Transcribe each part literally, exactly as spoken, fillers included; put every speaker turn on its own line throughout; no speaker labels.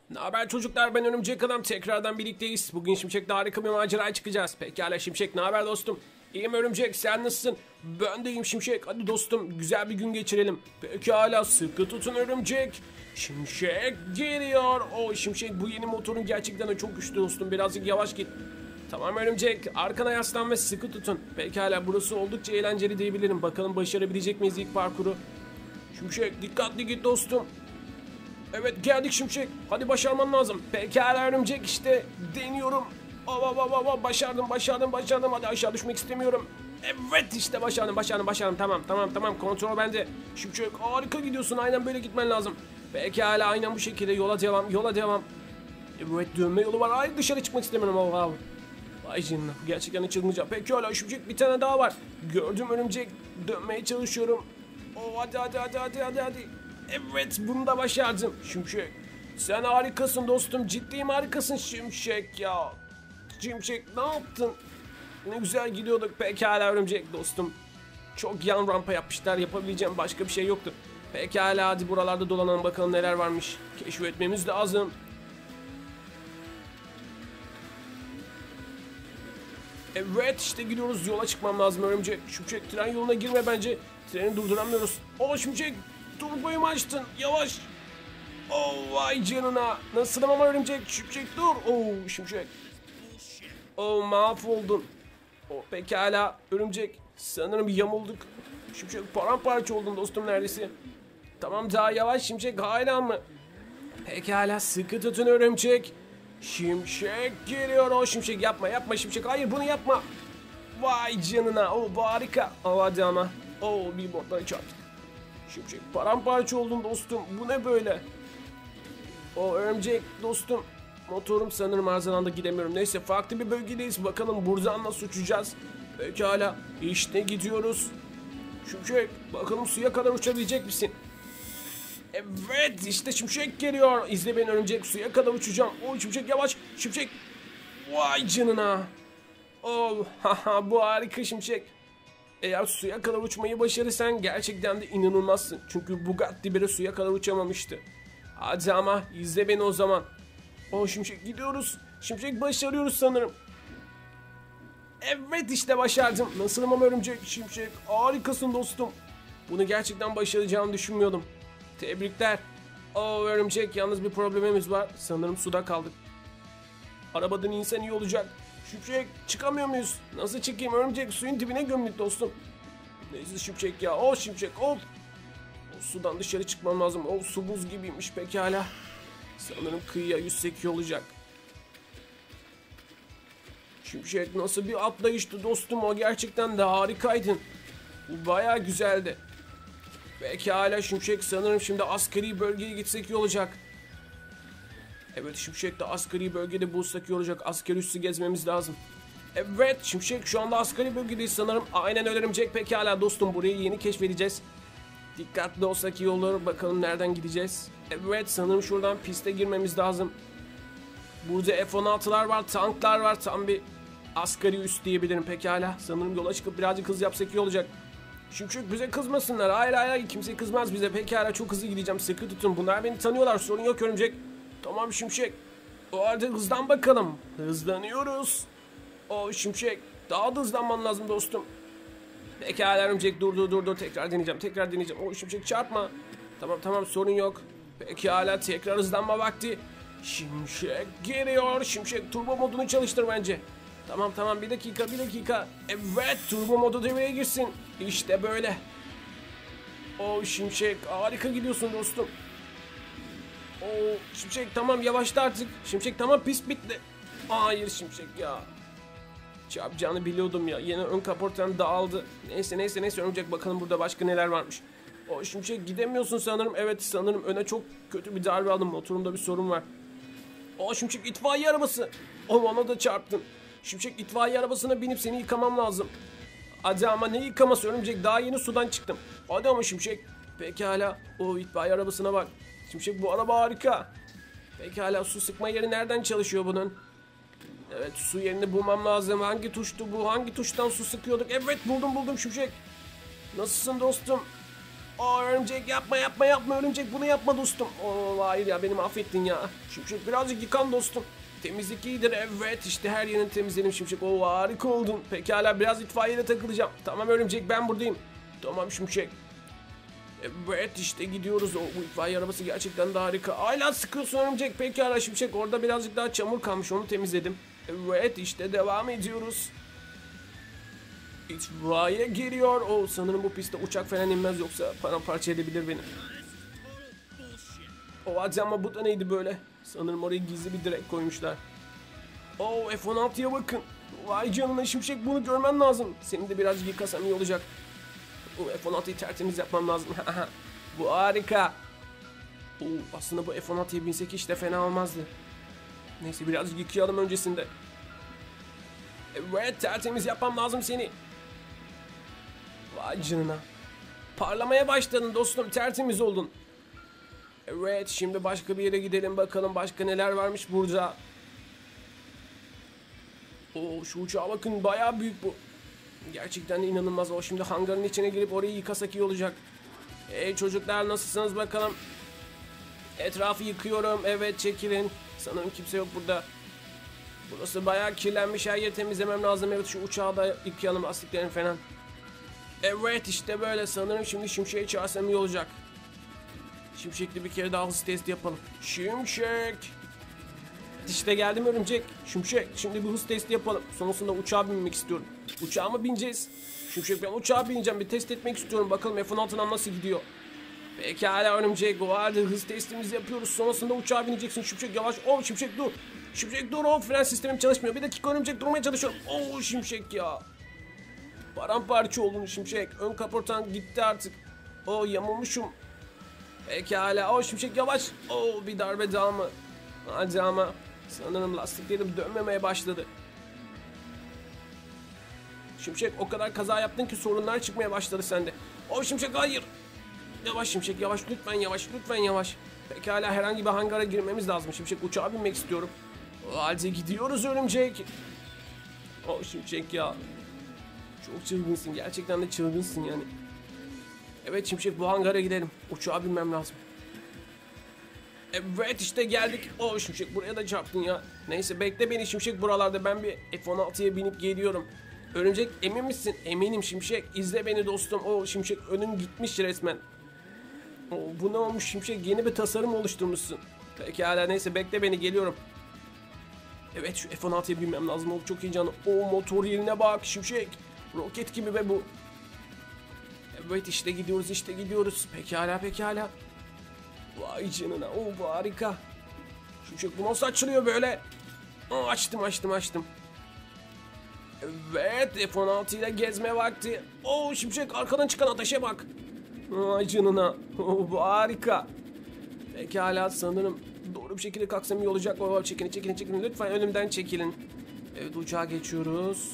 Ne haber çocuklar, ben Örümcek Adam, tekrardan birlikteyiz. Bugün Şimşek'le harika bir maceraya çıkacağız. Pekala Şimşek, ne haber dostum? İyiyim Örümcek, sen nasılsın? Ben de iyiyim Şimşek, hadi dostum güzel bir gün geçirelim. Pekala, sıkı tutun Örümcek. Şimşek geliyor. O Şimşek, bu yeni motorun gerçekten de çok güçlü dostum, birazcık yavaş git. Tamam Örümcek, arkana yaslan ve sıkı tutun. Pekala, burası oldukça eğlenceli diyebilirim. Bakalım başarabilecek miyiz ilk parkuru? Şimşek dikkatli git dostum. Evet geldik Şimşek. Hadi başarman lazım. Pekala Örümcek, işte deniyorum. Ava ava ava başardım başardım başardım. Hadi aşağı düşmek istemiyorum. Evet işte başardım başardım başardım. Tamam tamam tamam, kontrol bende. Şimşek harika gidiyorsun, aynen böyle gitmen lazım. Pekala, aynen bu şekilde yola devam yola devam. Evet, dönme yolu var. Hayır, dışarı çıkmak istemiyorum. Oh, wow. Vay canına, gerçekten hiç çıkmayacağım. Pekala Şimşek, bir tane daha var. Gördüm Örümcek, dönmeye çalışıyorum. Oh, hadi hadi hadi hadi hadi hadi. Evet, bunu da başardım Şimşek. Sen harikasın dostum, ciddiyim, harikasın Şimşek ya. Şimşek ne yaptın? Ne güzel gidiyorduk. Pekala Örümcek dostum. Çok yan rampa yapmışlar, yapabileceğim başka bir şey yoktu. Pekala, hadi buralarda dolanalım bakalım neler varmış. Keşfetmemiz lazım. Evet işte gidiyoruz, yola çıkmam lazım Örümcek. Şimşek, tren yoluna girme bence. Treni durduramıyoruz. Oh Şimşek, turboyu mu açtın? Yavaş. Oh vay canına. Nasılım ama Örümcek? Şimşek dur. Oh Şimşek. Oh, mahvoldun. Oh, pekala Örümcek. Sanırım yamulduk. Şimşek, paramparça oldun dostum neredeyse. Tamam, daha yavaş Şimşek, hala mı? Pekala, sıkı tutun Örümcek. Şimşek geliyor. O Şimşek, yapma yapma Şimşek. Hayır, bunu yapma. Vay canına. O oh, harika. Oh, hadi ama. O oh, bir botlara çarptı. Şimşek, paramparça oldum dostum. Bu ne böyle? O oh, Örümcek dostum. Motorum sanırım arızalandı, gidemiyorum. Neyse, farklı bir bölgedeyiz. Bakalım buradan nasıl uçacağız. Pekala. İşte gidiyoruz. Şimşek, bakalım suya kadar uçabilecek misin? Evet işte Şimşek geliyor. İzle beni Örümcek, suya kadar uçacağım. Oh Şimşek, yavaş. Şimşek. Vay canına. Oh haha, bu harika Şimşek. Eğer suya kadar uçmayı başarırsan gerçekten de inanılmazsın. Çünkü Bugatti bile suya kadar uçamamıştı. Hadi ama izle beni o zaman. Oh Şimşek, gidiyoruz. Şimşek, başarıyoruz sanırım. Evet işte başardım. Nasılım ama Örümcek? Şimşek harikasın dostum. Bunu gerçekten başaracağımı düşünmüyordum. Tebrikler. Oh Örümcek, yalnız bir problemimiz var. Sanırım suda kaldık. Arabadan insan iyi olacak. Şimşek, çıkamıyor muyuz? Nasıl çıkayım Örümcek? Suyun dibine gömdük dostum. Neyse Şimşek ya. Oh Şimşek, oh. O sudan dışarı çıkmam lazım. Oh, su buz gibiymiş. Pekala. Sanırım kıyıya yüzsek iyi olacak. Şimşek, nasıl bir atlayıştı dostum, o gerçekten de harikaydın. Bu bayağı güzeldi. Pekala Şimşek, sanırım şimdi askeri bölgeye gitsek iyi olacak. Evet Şimşek, de askeri bölgede bulsak iyi olacak. Askeri üssü gezmemiz lazım. Evet Şimşek, şu anda askeri bölgedeyiz sanırım. Aynen öyle Örümcek. Pekala dostum, burayı yeni keşfedeceğiz. Dikkatli olsak iyi olur. Bakalım nereden gideceğiz. Evet, sanırım şuradan piste girmemiz lazım. Burada F on altılar var, tanklar var. Tam bir askeri üs diyebilirim. Pekala, sanırım yola çıkıp birazcık hız yapsak iyi olacak. Şimşek, bize kızmasınlar. Hayır hayır hayır, kimse kızmaz bize. Pekala, çok hızlı gideceğim, sıkı tutun. Bunlar beni tanıyorlar, sorun yok Örümcek. Tamam Şimşek. O halde hızlan bakalım. Hızlanıyoruz. O Şimşek, daha da hızlanman lazım dostum. Pekala Örümcek, dur dur dur dur, tekrar deneyeceğim tekrar deneyeceğim. O Şimşek, çarpma. Tamam tamam, sorun yok. Pekala, tekrar hızlanma vakti. Şimşek geliyor. Şimşek, turbo modunu çalıştır bence. Tamam tamam, bir dakika bir dakika. Evet, turbo modu devreye girsin. İşte böyle. O Şimşek, harika gidiyorsun dostum. O Şimşek, tamam yavaşla artık. Şimşek, tamam, pist bitti. Hayır Şimşek ya. Çarpacağını biliyordum ya. Yine ön kaportan dağıldı. Neyse neyse neyse Örümcek, bakalım burada başka neler varmış. O Şimşek, gidemiyorsun sanırım. Evet sanırım öne çok kötü bir darbe aldım. Motorumda bir sorun var. O Şimşek, itfaiye arabası. O, ona da çarptın. Şimşek, itfaiye arabasına binip seni yıkamam lazım. Hadi ama ne yıkaması Örümcek, daha yeni sudan çıktım. Hadi ama Şimşek. Pekala, o itfaiye arabasına bak. Şimşek, bu araba harika. Pekala, su sıkma yeri nereden çalışıyor bunun? Evet, su yerini bulmam lazım. Hangi tuştu bu? Hangi tuştan su sıkıyorduk? Evet, buldum buldum Şimşek. Nasılsın dostum? Aa, örümcek yapma yapma yapma örümcek, bunu yapma dostum. Oo, hayır ya, beni mahvettin ya. Şimşek birazcık yıkan dostum. Temizlik iyidir, evet işte her yerini temizledim Şimşek. Oo, harika oldun. Pekala, biraz itfaiyeyle takılacağım. Tamam örümcek, ben buradayım. Tamam Şimşek. Evet işte gidiyoruz. O bu itfaiye arabası gerçekten de harika. Hala sıkıyorsun örümcek. Pekala Şimşek, orada birazcık daha çamur kalmış, onu temizledim. Evet işte devam ediyoruz. İtfaiye geliyor. O sanırım bu pistte uçak falan inmez, yoksa paramparça edebilir beni. O hadi ama bu da neydi böyle? Sanırım oraya gizli bir direk koymuşlar. Oo, F on altıya bakın. Vay canına Şimşek, bunu görmen lazım. Seni de biraz yıkasam iyi olacak. O F on altıyı tertemiz yapmam lazım. Bu harika. Oo, aslında bu F on altıya binsek hiç de fena olmazdı. Neyse biraz yıkayalım öncesinde. Evet, tertemiz yapmam lazım seni. Vay canına. Parlamaya başladın dostum, tertemiz oldun. Evet, şimdi başka bir yere gidelim bakalım, başka neler varmış burada. Oo, şu uçağa bakın, bayağı büyük bu. Gerçekten de inanılmaz. O şimdi hangarın içine girip orayı yıkasak iyi olacak. Hey çocuklar, nasılsınız bakalım? Etrafı yıkıyorum. Evet, çekilin. Sanırım kimse yok burada. Burası bayağı kirlenmiş, her yeri temizlemem lazım. Evet, şu uçağı da yıkayalım, lastiklerini falan. Evet işte böyle, sanırım şimdi Şimşek'i çağırsam iyi olacak. Şimşek'le bir kere daha hız testi yapalım. Şimşek. İşte geldim örümcek. Şimşek, şimdi bir hız testi yapalım. Sonrasında uçağa binmek istiyorum. Uçağa mı bineceğiz? Şimşek, ben uçağa bineceğim. Bir test etmek istiyorum. Bakalım F on altıdan nasıl gidiyor. Pekala örümcek. O halde hız testimizi yapıyoruz. Sonrasında uçağa bineceksin Şimşek, yavaş. Oh Şimşek dur. Şimşek dur. Oh, fren sistemim çalışmıyor. Bir dakika örümcek, durmaya çalışıyorum. Oh Şimşek ya. Paramparça oldun Şimşek. Ön kaportan gitti artık. Oh, yamulmuşum. Pekala. Oh Şimşek yavaş. Oh, bir darbe daha mı? Hadi ama. Sanırım lastiklerim dönmemeye başladı. Şimşek, o kadar kaza yaptın ki sorunlar çıkmaya başladı sende. Oh Şimşek, hayır. Yavaş Şimşek, yavaş lütfen, yavaş lütfen, yavaş. Pekala, herhangi bir hangara girmemiz lazım Şimşek. Uçağa binmek istiyorum. O halde gidiyoruz örümcek. Oh Şimşek ya. Çok çılgınsın, gerçekten de çılgınsın yani. Evet Şimşek, bu hangara gidelim. Uçağa binmem lazım. Evet işte geldik. Oh Şimşek, buraya da çarptın ya. Neyse bekle beni Şimşek buralarda, ben bir F on altıya binip geliyorum. Örümcek, emin misin? Eminim Şimşek. İzle beni dostum. Oh Şimşek, önün gitmiş resmen. Oh, bu ne olmuş Şimşek? Yeni bir tasarım oluşturmuşsun. Pekala, neyse bekle beni, geliyorum. Evet, şu F on altıya binmem lazım. Oh, çok heyecanlı. Oh, motor yerine bak Şimşek. Roket gibi be bu. Evet işte gidiyoruz, işte gidiyoruz. Pekala pekala. Vay canına. Oh, bu harika. Şimşek, bu nasıl açılıyor böyle? Oh, açtım açtım açtım. Evet, F on altı ile gezme vakti. Oh Şimşek, arkadan çıkan ateşe bak. Vay canına. Oh, bu harika. Pekala, sanırım doğru bir şekilde kalksam iyi olacak. Oh, çekilin çekilin çekilin. Lütfen önümden çekilin. Evet, uçağa geçiyoruz.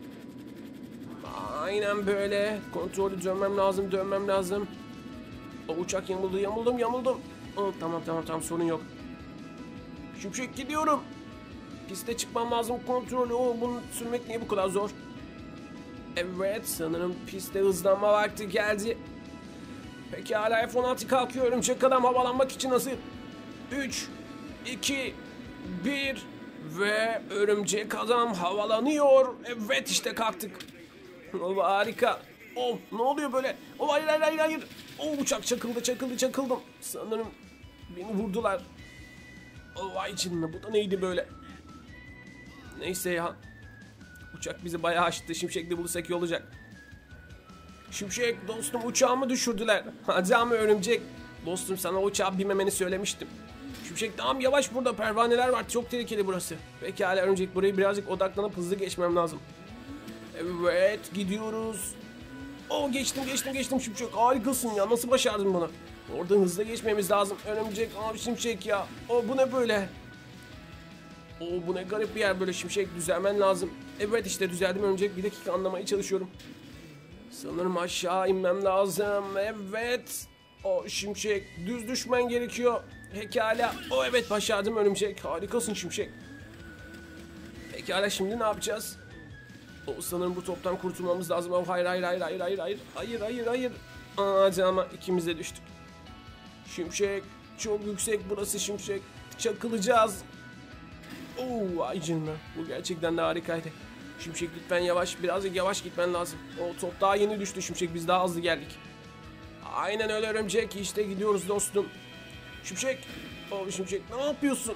Aynen böyle. Kontrolü dönmem lazım, dönmem lazım. O uçak yamuldu, yamuldum, yamuldum. Oh, tamam tamam tamam, sorun yok. Şimşek, gidiyorum. Piste çıkmam lazım, kontrolü. Oh, bunu sürmek niye bu kadar zor? Evet, sanırım pistte hızlanma vakti geldi. Pekala, F on altı kalkıyor. Örümcek adam havalanmak için hazır. üç, iki, bir ve örümcek adam havalanıyor. Evet işte kalktık. Oh, harika. Oh, ne oluyor böyle? Oh, hayır hayır hayır hayır. Oh, uçak çakıldı çakıldı çakıldım. Sanırım beni vurdular. Oh, vay canına, bu da neydi böyle? Neyse ya. Uçak bizi bayağı aştı. Şimşek'le bulursak iyi olacak. Şimşek dostum, uçağımı düşürdüler. Hadi ama örümcek. Dostum, sana uçağa binmemeni söylemiştim. Şimşek, tamam yavaş, burada pervaneler var. Çok tehlikeli burası. Pekala örümcek, burayı birazcık odaklanıp hızlı geçmem lazım. Evet, gidiyoruz. Oh, geçtim geçtim geçtim Şimşek. Harikasın ya, nasıl başardın bunu? Oradan hızlı geçmemiz lazım. Örümcek, abi Şimşek ya. Oh, bu ne böyle? Oh, bu ne garip bir yer böyle Şimşek, düzelmen lazım. Evet işte düzeldim örümcek, bir dakika, anlamaya çalışıyorum. Sanırım aşağı inmem lazım. Evet. O Şimşek, düz düşmen gerekiyor. Pekala. O evet, başardım örümcek. Harikasın Şimşek. Pekala, şimdi ne yapacağız? O sanırım bu toptan kurtulmamız lazım. Oh, hayır hayır hayır hayır hayır hayır hayır hayır hayır. Hadi ama ikimiz de düştük. Şimşek çok yüksek burası Şimşek. Çakılacağız. Oo, ay canına. Bu gerçekten de harikaydı. Şimşek lütfen yavaş. Birazcık yavaş gitmen lazım. O top daha yeni düştü Şimşek. Biz daha hızlı geldik. Aynen öyle Örümcek. İşte gidiyoruz dostum. Şimşek. O Şimşek ne yapıyorsun?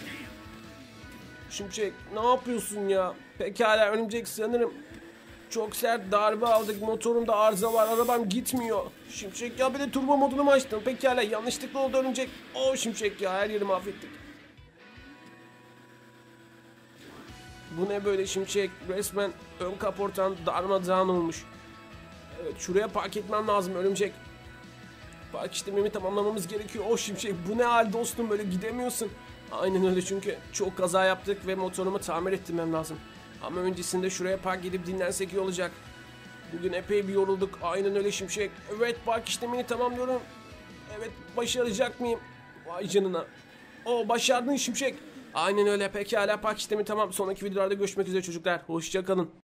Şimşek ne yapıyorsun ya? Pekala Örümcek sanırım çok sert darbe aldık. Motorumda arıza var. Arabam gitmiyor. Şimşek ya bir de turbo modunu mu açtın? Pekala yanlışlıkla oldu Örümcek. O Şimşek ya her yeri mahvettik. Bu ne böyle Şimşek? Resmen ön kaportan darmadağın olmuş. Evet şuraya park etmem lazım Örümcek. Park işlemimi tamamlamamız gerekiyor. O Şimşek bu ne hal dostum böyle gidemiyorsun. Aynen öyle çünkü çok kaza yaptık ve motorumu tamir ettirmem lazım. Ama öncesinde şuraya park edip dinlensek iyi olacak. Bugün epey bir yorulduk. Aynen öyle Şimşek. Evet park işlemini tamamlıyorum. Evet başaracak mıyım? Vay canına. O başardın Şimşek. Aynen öyle pekala park işlemi tamam. Sonraki videolarda görüşmek üzere çocuklar. Hoşça kalın.